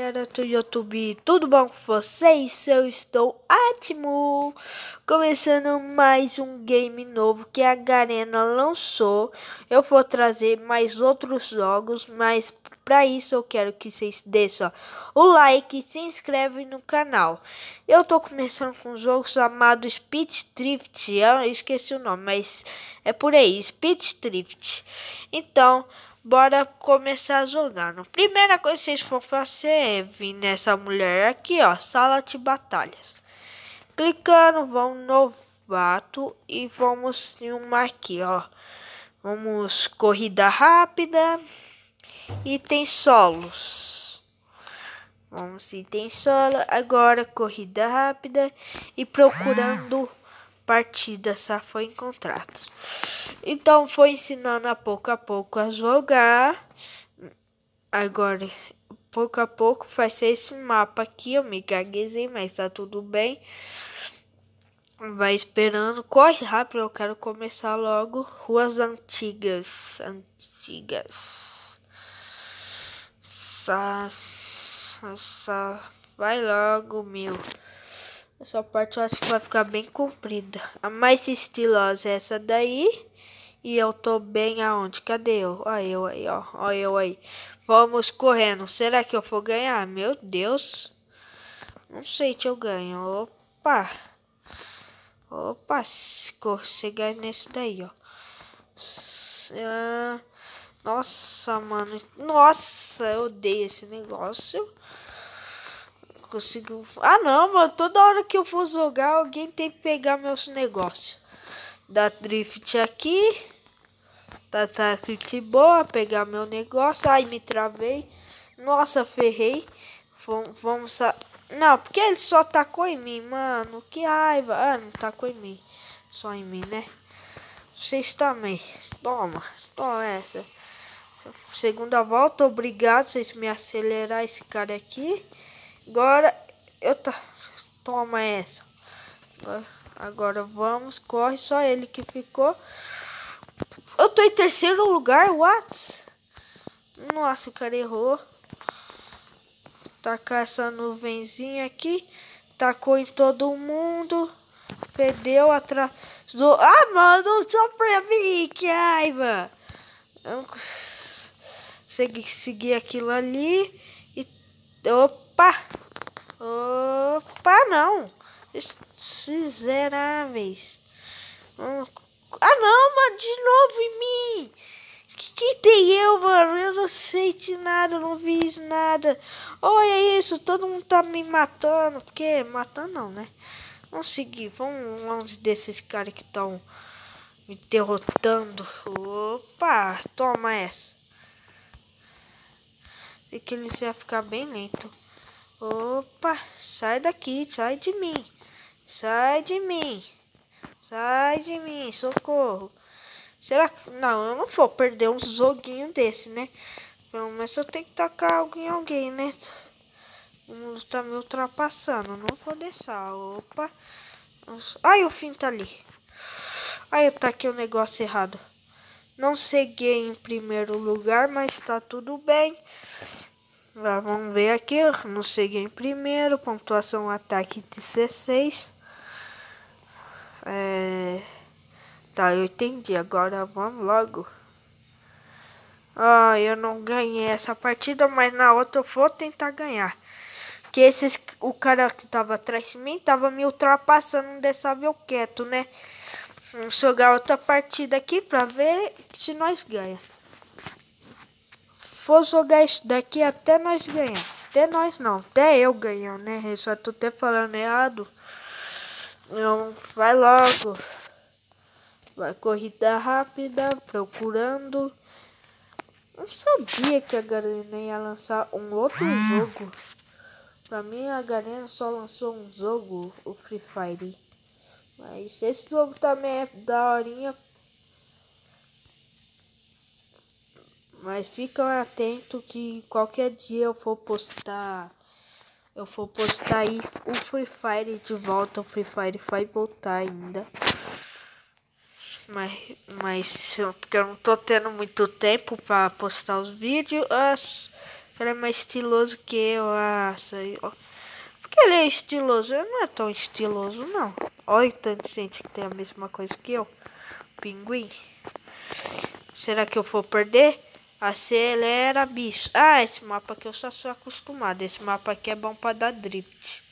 galera do YouTube, tudo bom com vocês? Eu estou ótimo! Começando mais um game novo que a Garena lançou. Eu vou trazer mais outros jogos, mas para isso eu quero que vocês deixem o like e se inscrevem no canal. Eu tô começando com um jogo chamado Speed Drift, eu esqueci o nome, mas é por aí, Speed Drift. Então, bora começar a jogar. A primeira coisa que vocês vão fazer é vir nessa mulher aqui, ó, sala de batalhas. Clicando, vão novato e vamos em uma aqui, ó. Vamos corrida rápida e tem solos. Vamos item solo, agora corrida rápida e procurando partida só foi encontrado. Então foi ensinando a pouco a jogar. Agora pouco a pouco vai ser esse mapa aqui. Eu me gaguejei, mas tá tudo bem. Vai esperando, corre rápido, eu quero começar logo. Ruas antigas. Vai logo, meu. Essa parte eu acho que vai ficar bem comprida. A mais estilosa é essa daí. E eu tô bem aonde? Cadê eu? Olha eu aí, ó. Olha eu aí. Vamos correndo. Será que eu vou ganhar? Meu Deus. Não sei se eu ganho. Opa. Você ganha nesse daí, ó. Nossa, mano. Nossa, eu odeio esse negócio. Consigo. Ah, não, mano. Toda hora que eu for jogar, alguém tem que pegar meus negócios. Dá drift aqui. Tá clique boa. Pegar meu negócio. Ai, me travei. Nossa, ferrei. Vamos. Não, porque ele só tacou em mim, mano. Que raiva. Ah, não tacou em mim. Só em mim, né? Vocês também. Toma essa. Segunda volta. Obrigado. Vocês me acelerar esse cara aqui. Agora eu toma essa. Agora vamos, corre, só ele que ficou. Eu tô em terceiro lugar, what? Nossa, o cara errou. Tacar essa nuvenzinha aqui. Tacou em todo mundo. Fedeu atrás do... Ah, mano, só pra mim, que raiva. Eu segui aquilo ali. E... Opa, não. Miseráveis. Ah, não, mano, de novo em mim. Que tem eu, mano? Eu não sei de nada, eu não fiz nada. Olha isso, todo mundo tá me matando. Porque, matando não, né? Vamos seguir, vamos longe desses caras que estão me derrotando. Opa, toma essa. E que eles iam ficar bem lento. Opa, sai daqui, sai de mim. Sai de mim. Sai de mim, socorro. Será que... Não, eu não vou perder um joguinho desse, né? Pelo menos eu tenho que tacar algo em alguém, né? O mundo tá me ultrapassando. Não vou deixar. Opa. Ai, o fim tá ali. Ai, eu taquei o negócio errado. Não cheguei em primeiro lugar, mas tá tudo bem. Vamos ver aqui. Não cheguei em primeiro. Pontuação ataque 16. Tá, eu entendi. Agora vamos logo. Ah, eu não ganhei essa partida, mas na outra eu vou tentar ganhar. Porque o cara que tava atrás de mim tava me ultrapassando, não deixava eu quieto, né? Vamos jogar outra partida aqui pra ver se nós ganha. Vou jogar isso daqui até nós ganhar. Até nós não, até eu ganhar, né? Eu só tô até falando errado. Então, vai logo. Vai corrida rápida, procurando. Não sabia que a Garena ia lançar um outro jogo. Pra mim a Garena só lançou um jogo, o Free Fire. Mas esse jogo também é daorinha. Mas fiquem atentos que qualquer dia eu vou postar. Eu vou postar aí o Free Fire de volta. O Free Fire vai voltar ainda. Mas porque eu não tô tendo muito tempo para postar os vídeos, cara é mais estiloso que eu. Ah, isso aí, ó. Porque ele é estiloso, ele não é tão estiloso, não. Olha tanta gente que tem a mesma coisa que eu. Pinguim. Será que eu vou perder? Acelera, bicho. Ah, esse mapa aqui eu só sou acostumado. Esse mapa aqui é bom pra dar drift.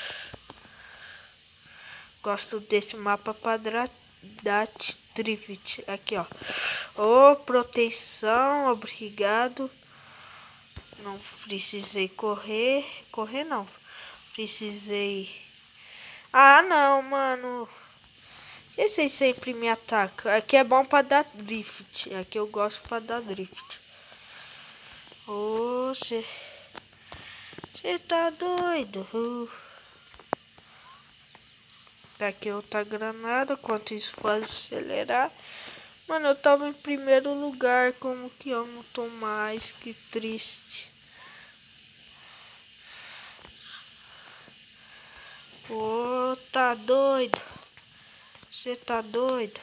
Gosto desse mapa pra dar drift. Aqui, ó. Ô, proteção, obrigado. Não precisei correr. Correr não. Precisei. Ah, não, mano. Esse aí sempre me ataca. Aqui é bom pra dar drift. Aqui eu gosto pra dar drift. Você tá doido? Tá aqui outra granada. Enquanto isso faz acelerar. Mano, eu tava em primeiro lugar. Como que eu não tô mais? Que triste. Ô, tá doido? Você tá doido?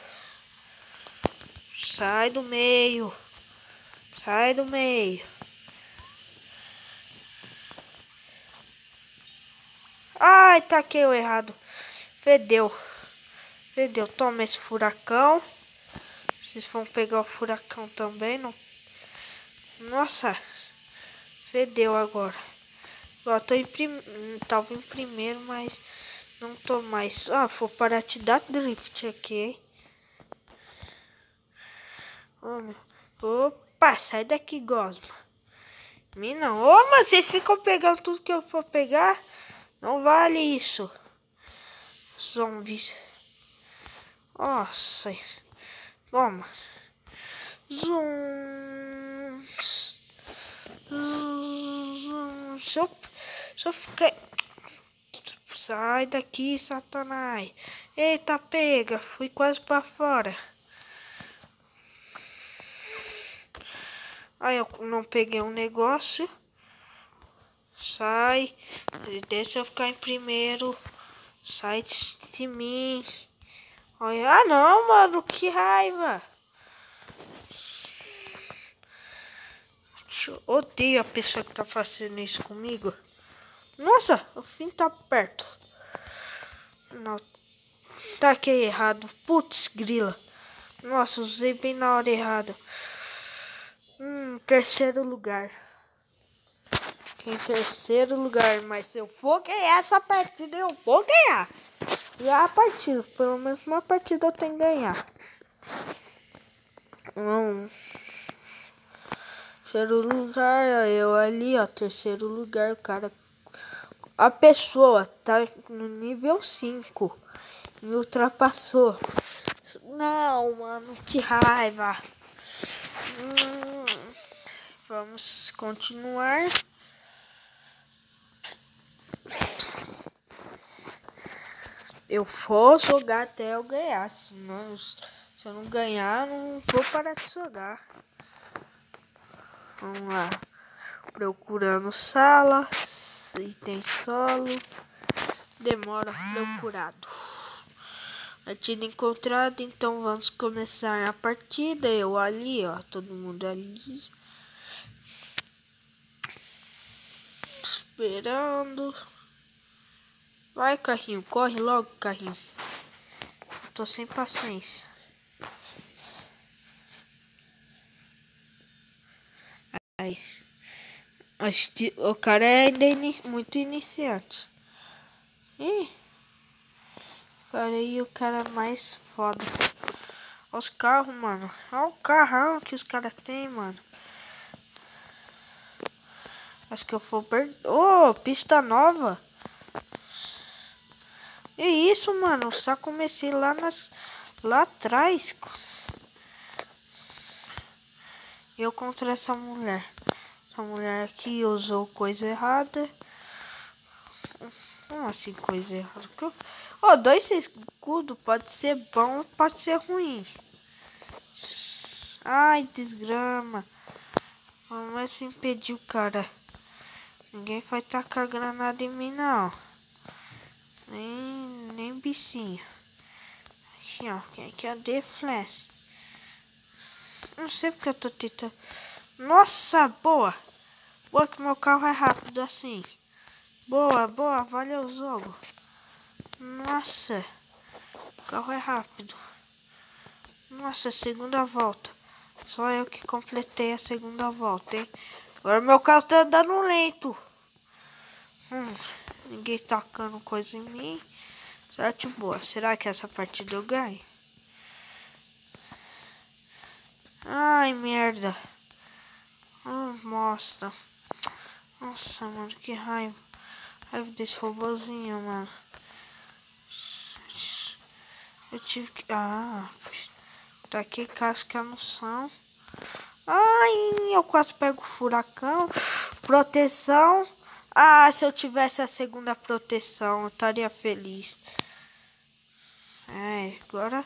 Sai do meio. Sai do meio. Ai, taquei o errado. Fedeu. Fedeu. Toma esse furacão. Vocês vão pegar o furacão também, não? Nossa. Fedeu agora. Ó, tô tava em primeiro, mas não tô mais. Ó, vou parar de dar drift aqui, hein? Ô, meu. Opa, sai daqui, gosma. Mim não. Ô, mas vocês ficam pegando tudo que eu for pegar? Não vale isso. Zombies. Nossa. Toma. Zoom. Zoom. Se eu ficar... Sai daqui, Satanás. Eita, pega. Fui quase pra fora. Aí eu não peguei um negócio. Sai. Deixa eu ficar em primeiro. Sai de mim. Olha. Ah, não, mano. Que raiva. Odeio a pessoa que tá fazendo isso comigo. Nossa, o fim tá perto. Não. Taquei errado. Putz, grila. Nossa, usei bem na hora errada. Terceiro lugar. Fiquei em terceiro lugar. Mas se eu for ganhar essa partida, eu vou ganhar. Já a partida. Pelo menos uma partida eu tenho que ganhar. Terceiro lugar, eu ali, ó. Terceiro lugar, o cara. A pessoa tá no nível 5. Me ultrapassou. Não, mano, que raiva. Vamos continuar. Eu vou jogar até eu ganhar. Senão, se eu não ganhar, não vou parar de jogar. Vamos lá. Procurando salas. Item solo. Demora procurado. Partida encontrada. Então vamos começar a partida. Eu ali, ó. Todo mundo ali. Esperando. Vai, carrinho. Corre logo, carrinho. Tô sem paciência. Aí. O cara é ainda muito iniciante. Ih. Cara aí, o cara mais foda. Olha os carros, mano. Olha o carrão que os caras têm, mano. Acho que eu vou perder. Oh, pista nova. É isso, mano. Só comecei lá atrás. Eu contra essa mulher. Essa mulher aqui usou coisa errada. Como assim coisa errada? Oh, 2 escudos pode ser bom, pode ser ruim. Ai, desgrama. Vamos impedir o cara. Ninguém vai tacar granada em mim, não. Nem bichinho. Aqui, ó. Aqui é The Flash. Não sei porque eu tô tentando. Nossa, boa. Boa que meu carro é rápido assim. Boa, boa, valeu o jogo. Nossa, o carro é rápido. Nossa, segunda volta. Só eu que completei a segunda volta, hein? Agora meu carro tá andando lento. Ninguém tacando coisa em mim. Sorte boa. Será que essa partida eu ganho? Ai, merda. Bosta. Nossa, mano, que raiva. Raiva desse robozinho, mano. Eu tive que... taquei casca no chão. Ai, eu quase pego furacão. Proteção. Se eu tivesse a segunda proteção, eu estaria feliz. Agora...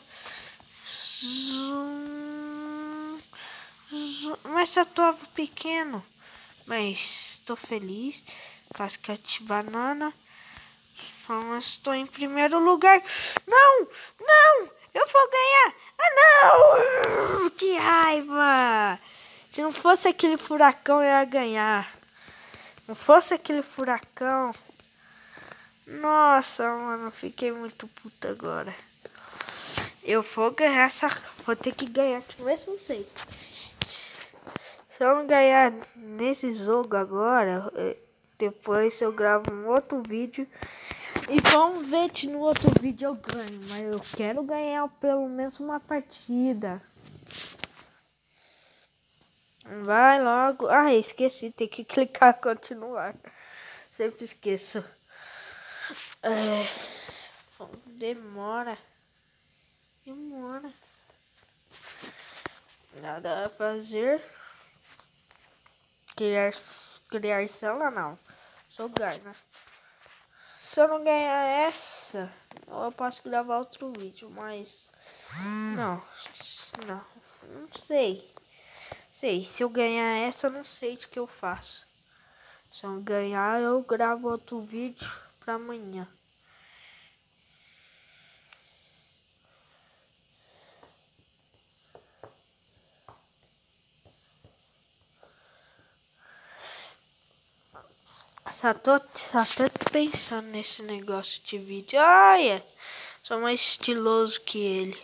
Mas eu tô pequeno. Mas estou feliz. Casca de banana. Mas estou em primeiro lugar. Não! Não! Eu vou ganhar! Não! Que raiva! Se não fosse aquele furacão, eu ia ganhar. Não fosse aquele furacão. Nossa, mano, fiquei muito puta agora. Eu vou ganhar essa... Vou ter que ganhar, mesmo sei. Se eu não ganhar nesse jogo agora, depois eu gravo um outro vídeo. E vamos ver se no outro vídeo eu ganho. Mas eu quero ganhar pelo menos uma partida. Vai logo. Esqueci, tem que clicar continuar. Sempre esqueço. Demora. Nada a fazer. Criar cela não. Sou Garna. Se eu não ganhar essa, eu posso gravar outro vídeo, mas não sei. Se eu ganhar essa, eu não sei o que eu faço. Se eu ganhar, eu gravo outro vídeo pra amanhã. Só tô pensando nesse negócio de vídeo. Sou mais estiloso que ele.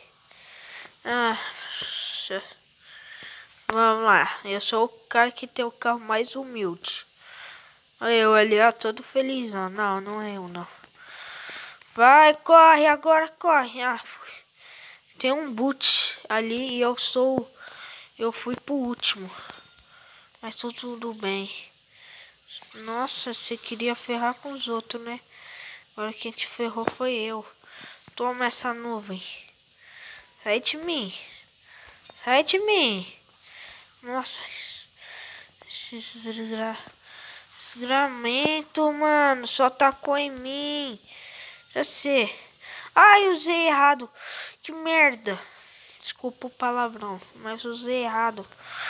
Vamos lá. Eu sou o cara que tem o carro mais humilde. Olha eu ali, ó, todo felizão. Não é eu, não. Vai, corre, agora corre. Tem um boot ali e eu fui pro último. Mas tudo bem. Nossa, você queria ferrar com os outros, né? Agora quem te ferrou foi eu. Toma essa nuvem. Sai de mim. Sai de mim. Nossa. Esse desgramento, mano. Só tacou em mim. Você. Usei errado. Que merda. Desculpa o palavrão, mas usei errado.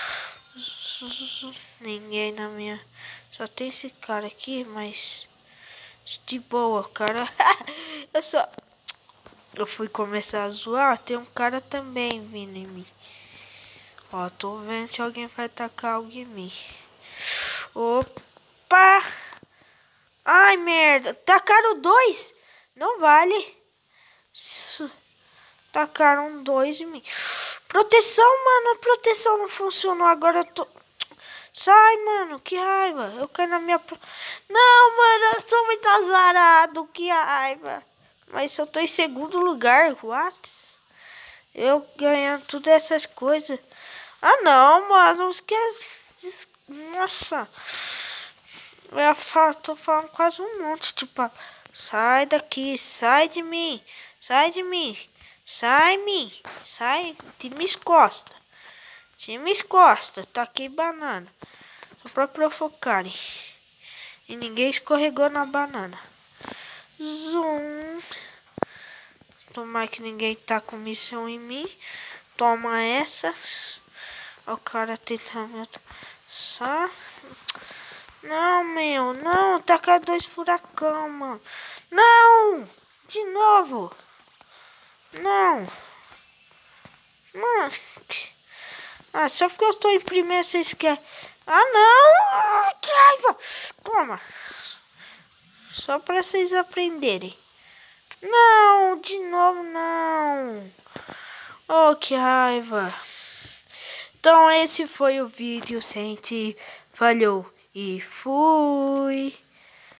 Ninguém na minha... Só tem esse cara aqui, mas... De boa, cara. Eu fui começar a zoar, tem um cara também vindo em mim. Ó, tô vendo se alguém vai tacar algo em mim. Opa! Ai, merda. Tacaram 2? Não vale. Tacaram 2 em mim. Proteção, mano. A proteção não funcionou. Agora eu tô... Sai, mano. Que raiva. Eu caí na minha... Não, mano. Eu sou muito azarado. Que raiva. Mas eu tô em segundo lugar. What? Eu ganhando tudo essas coisas. Não, mano. Esquece. Nossa. Tô falando quase um monte. Tipo, sai daqui. Sai de mim. Sai de mim. Sai de minhas costas. Taquei banana. Só pra provocarem. E ninguém escorregou na banana. Zoom. Tomara que ninguém tá com missão em mim. Toma essa. O cara tenta me... Não, meu. Não. Taca 2 furacão, mano. Não. De novo. Não. Mano. Só porque eu tô em primeiro, vocês querem Ah, não! Que raiva! Toma! Só pra vocês aprenderem. Não, de novo não. Oh, que raiva. Então esse foi o vídeo, gente. Falhou e fui.